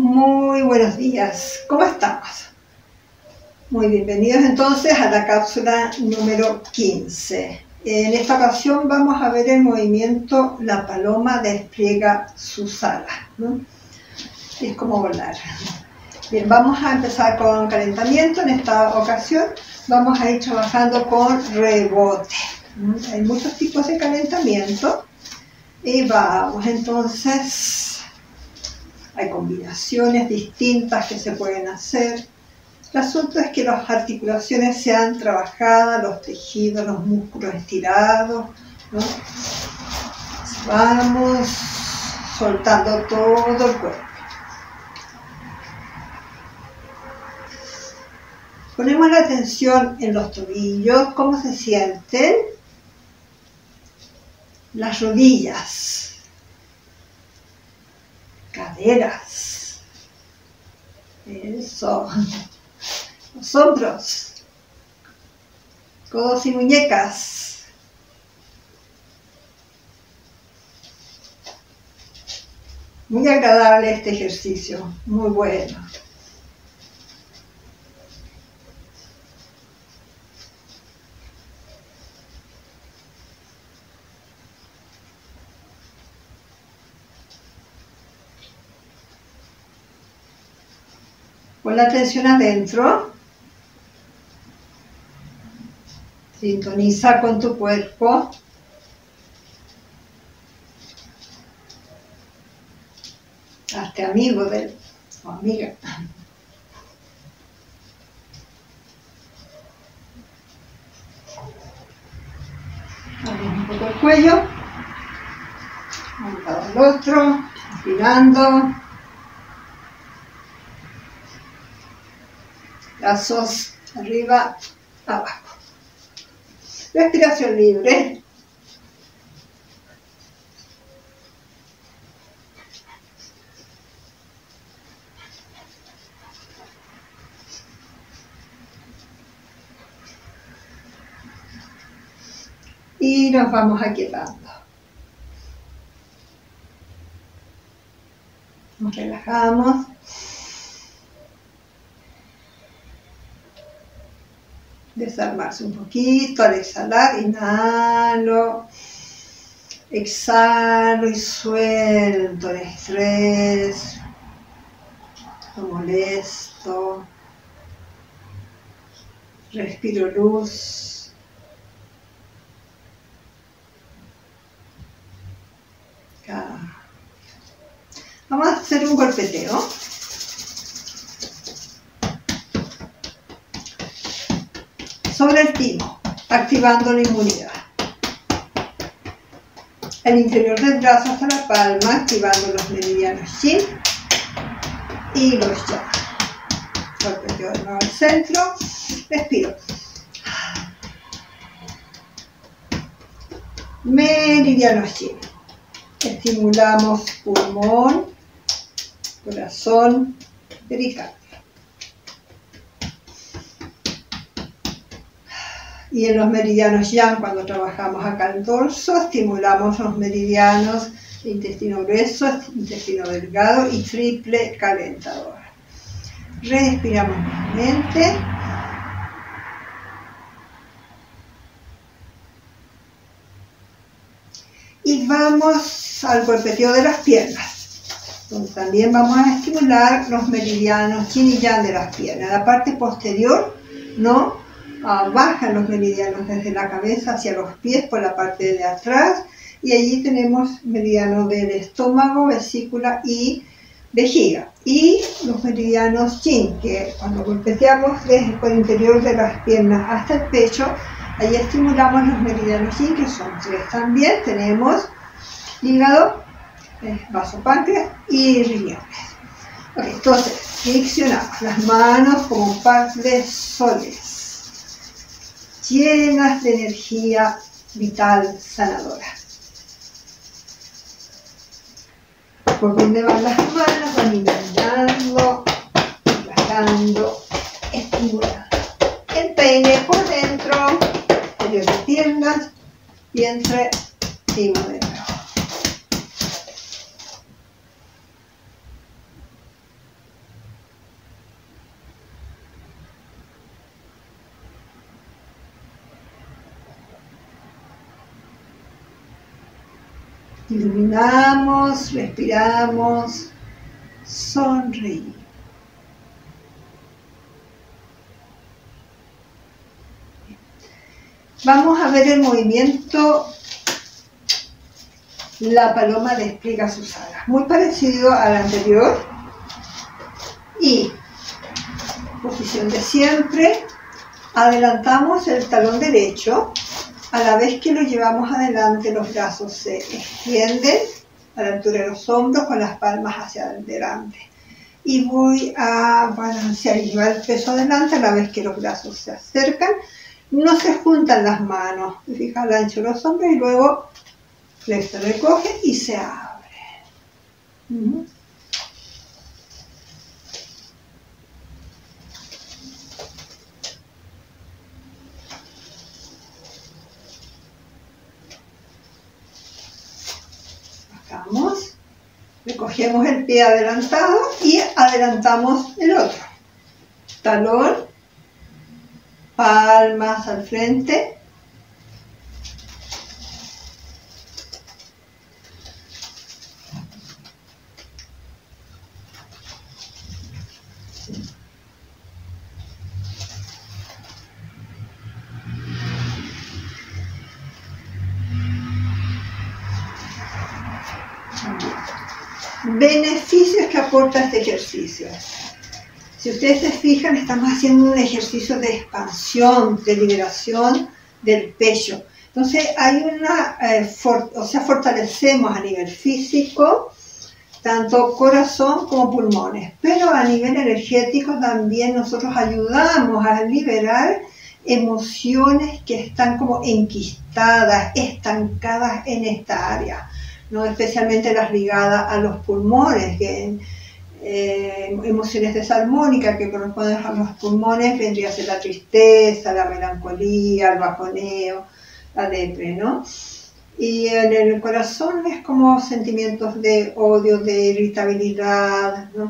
Muy buenos días, ¿cómo estamos? Muy bienvenidos entonces a la cápsula número 15. En esta ocasión vamos a ver el movimiento La paloma despliega sus alas, ¿no? Es como volar. Bien, vamos a empezar con calentamiento. En esta ocasión vamos a ir trabajando con rebote, ¿no? Hay muchos tipos de calentamiento y vamos entonces. Hay combinaciones distintas que se pueden hacer. El asunto es que las articulaciones sean trabajadas, los tejidos, los músculos estirados, ¿no? Vamos soltando todo el cuerpo. Ponemos la atención en los tobillos, cómo se sienten, las rodillas, caderas, eso, los hombros, codos y muñecas, muy agradable este ejercicio, muy bueno. Pon la atención adentro, sintoniza con tu cuerpo, hazte amigo de él o amiga. Abrimos un poco el cuello, un lado al otro, respirando. Brazos arriba, abajo. Respiración libre. Y nos vamos aquietando. Nos relajamos. Desarmarse un poquito al exhalar, inhalo, exhalo y suelto el estrés, lo molesto, respiro luz, vamos a hacer un golpeteo. Sobre el timo, activando la inmunidad. El interior del brazo hasta la palma, activando los meridianos yin y los yang. Golpeteo de nuevo al centro, respiro. Meridianos yin. Estimulamos pulmón, corazón, pericardio. Y en los meridianos yang, cuando trabajamos acá el dorso, estimulamos los meridianos intestino grueso, intestino delgado y triple calentador. Respiramos nuevamente. Y vamos al golpeteo de las piernas, donde también vamos a estimular los meridianos yin y yang de las piernas. La parte posterior, ¿no? Bajan los meridianos desde la cabeza hacia los pies por la parte de atrás, y allí tenemos meridianos del estómago, vesícula y vejiga, y los meridianos yin, que cuando golpeteamos desde el interior de las piernas hasta el pecho, allí estimulamos los meridianos yin, que son 3 también. Tenemos hígado, vaso páncreas y riñones. Okay, entonces flexionamos las manos como un par de soles, llenas de energía vital sanadora. Por donde van las manos, van inundando, relajando, estimulando. El peine por dentro, interior de piernas, vientre y de nuevo. Iluminamos, respiramos, sonreímos. Vamos a ver el movimiento La paloma despliega sus alas, muy parecido al anterior. Y posición de siempre, adelantamos el talón derecho, a la vez que lo llevamos adelante los brazos se extienden a la altura de los hombros con las palmas hacia adelante. Y voy a balancear y llevar el peso adelante a la vez que los brazos se acercan. No se juntan las manos, fija al ancho de los hombros y luego se recoge y se abre. Bajamos, recogemos el pie adelantado y adelantamos el otro. Talón, palmas al frente. Beneficios que aporta este ejercicio. Si ustedes se fijan, estamos haciendo un ejercicio de expansión, de liberación del pecho. Entonces hay una, fortalecemos a nivel físico, tanto corazón como pulmones. Pero a nivel energético también nosotros ayudamos a liberar emociones que están como enquistadas, estancadas en esta área, ¿no? Especialmente las ligadas a los pulmones, que emociones desarmónicas que corresponden a los pulmones vendría a ser la tristeza, la melancolía, el bajoneo, la depresión, ¿no? Y en el corazón es como sentimientos de odio, de irritabilidad, ¿no?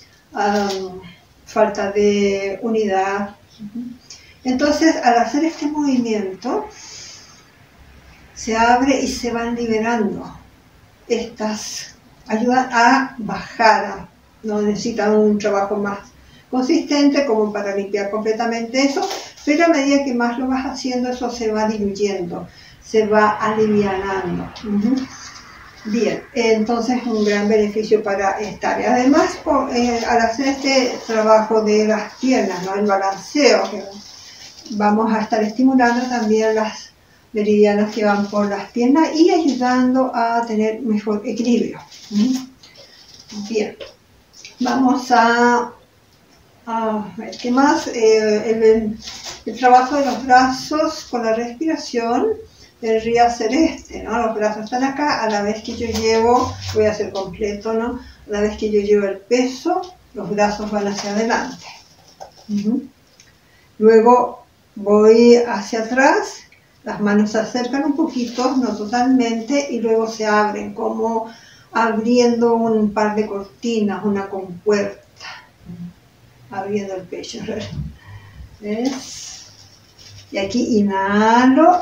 Falta de unidad. Entonces, al hacer este movimiento, se abre y se van liberando. Estas ayudan a bajar, no necesitan un trabajo más consistente como para limpiar completamente eso, pero a medida que más lo vas haciendo, eso se va diluyendo, se va alivianando. Bien, entonces un gran beneficio para esta área. Además, al hacer este trabajo de las piernas, ¿no? El balanceo, vamos a estar estimulando también las meridianas que van por las piernas y ayudando a tener mejor equilibrio. Bien, vamos a ver qué más. El trabajo de los brazos con la respiración vendría a ser ¿no? Los brazos están acá, a la vez que yo llevo, voy a hacer completo, ¿no? A la vez que yo llevo el peso, los brazos van hacia adelante. Luego voy hacia atrás. Las manos se acercan un poquito, no totalmente, y luego se abren, como abriendo un par de cortinas, una compuerta, abriendo el pecho. ¿Ves? Y aquí inhalo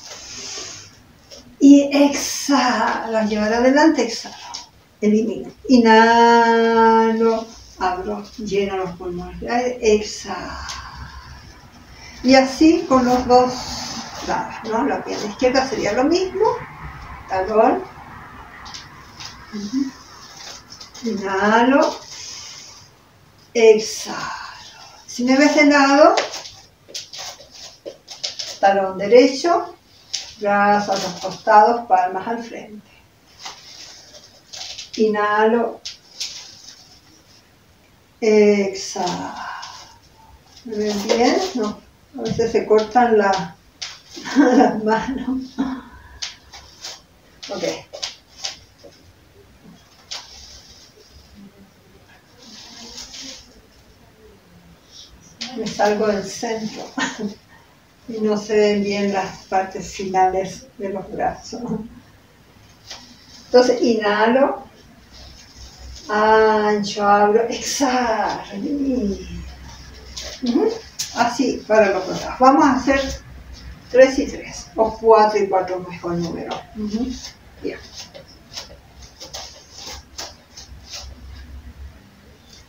y exhalo, llevar adelante, exhalo, elimino. Inhalo, abro, lleno los pulmones, exhalo. Y así con los dos lados, ¿no? La pierna izquierda sería lo mismo, talón, inhalo, exhalo. Si me ves de lado, talón derecho, brazos a los costados, palmas al frente. Inhalo, exhalo. ¿Me ven bien? No, a veces se cortan las manos. Ok. Me salgo del centro y no se ven bien las partes finales de los brazos. Entonces inhalo, ancho, abro, exhalo. Así para los brazos. Vamos a hacer 3 y 3, o 4 y 4 mejor número. Bien.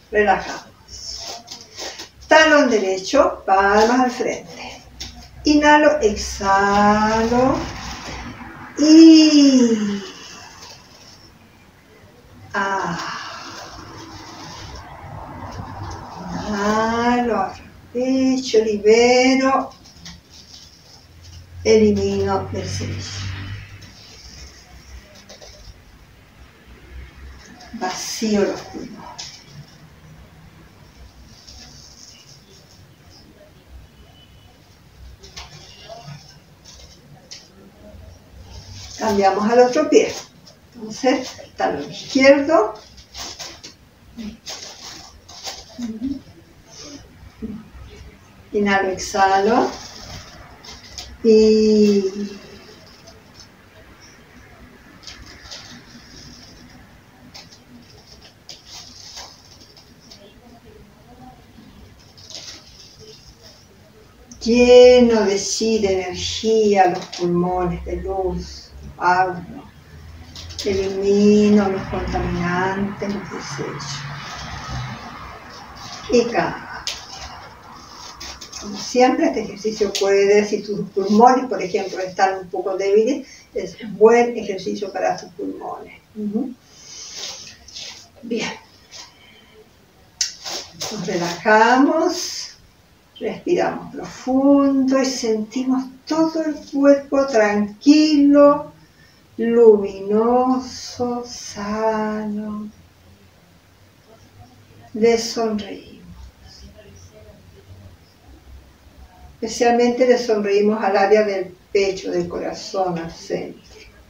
relajamos. Talón derecho, palmas al frente. Inhalo, exhalo y inhalo, pecho, libero, elimino del servicio. Vacío los pulmones. Cambiamos al otro pie. Entonces, talón izquierdo. Inhalo, exhalo. Y lleno de sí, de energía, los pulmones, de luz, agua. Elimino los contaminantes, los desechos. Y cambio. Como siempre, este ejercicio puede, si tus pulmones, por ejemplo, están un poco débiles, es un buen ejercicio para tus pulmones. Bien. Nos relajamos. Respiramos profundo y sentimos todo el cuerpo tranquilo, luminoso, sano. Le sonreímos. Especialmente le sonreímos al área del pecho, del corazón, al centro.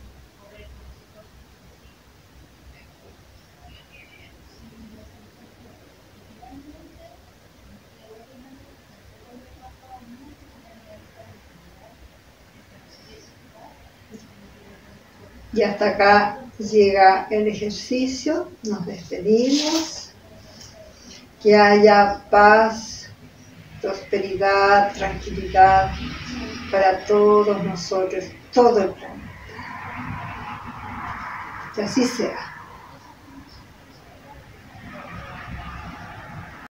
Y hasta acá llega el ejercicio, nos despedimos, que haya paz, prosperidad, tranquilidad para todos nosotros, todo el planeta. Que así sea.